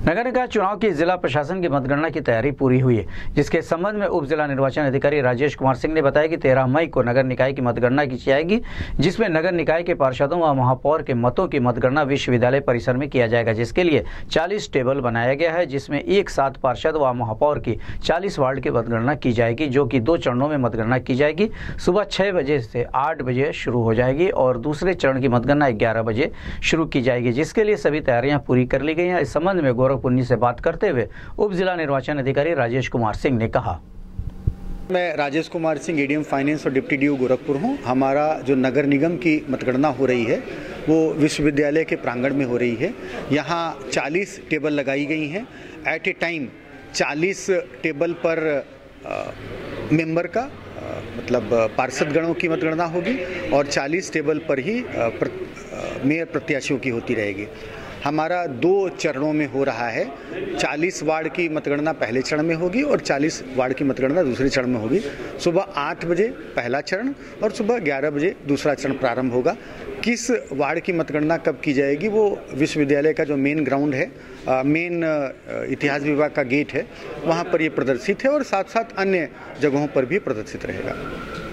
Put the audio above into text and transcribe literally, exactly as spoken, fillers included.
नगर निकाय चुनाव की जिला प्रशासन की मतगणना की तैयारी पूरी हुई है, जिसके संबंध में उप जिला निर्वाचन अधिकारी राजेश कुमार सिंह ने बताया कि तेरह मई को नगर निकाय की मतगणना की जाएगी, जिसमें नगर निकाय के पार्षदों व महापौर के मतों की मतगणना विश्वविद्यालय परिसर में किया जाएगा, जिसके लिए चालीस टेबल बनाया गया है, जिसमें एक साथ पार्षद व महापौर की चालीस वार्ड की मतगणना की जाएगी, जो कि दो चरणों में मतगणना की जाएगी। सुबह छह बजे से आठ बजे शुरू हो जाएगी और दूसरे चरण की मतगणना ग्यारह बजे शुरू की जाएगी, जिसके लिए सभी तैयारियां पूरी कर ली गई हैं। इस संबंध में गोरखपुन्नी से बात करते हुए उप जिला निर्वाचन अधिकारी राजेश कुमार सिंह ने कहा, मैं राजेश कुमार सिंह एडीएम फाइनेंस और डिप्टी डीओ गोरखपुर हूं। हमारा जो नगर निगम की मतगणना हो रही है वो विश्वविद्यालय के प्रांगण में हो रही है। यहां चालीस टेबल लगाई गई हैं। एट ए टाइम चालीस टेबल पर आ, मेंबर का आ, मतलब पार्षद गणों की मतगणना होगी और चालीस टेबल पर ही प्र, मेयर प्रत्याशियों की होती रहेगी। हमारा दो चरणों में हो रहा है। चालीस वार्ड की मतगणना पहले चरण में होगी और चालीस वार्ड की मतगणना दूसरे चरण में होगी। सुबह आठ बजे पहला चरण और सुबह ग्यारह बजे दूसरा चरण प्रारंभ होगा। किस वार्ड की मतगणना कब की जाएगी वो विश्वविद्यालय का जो मेन ग्राउंड है, मेन इतिहास विभाग का गेट है, वहाँ पर ये प्रदर्शित है और साथ साथ अन्य जगहों पर भी प्रदर्शित रहेगा।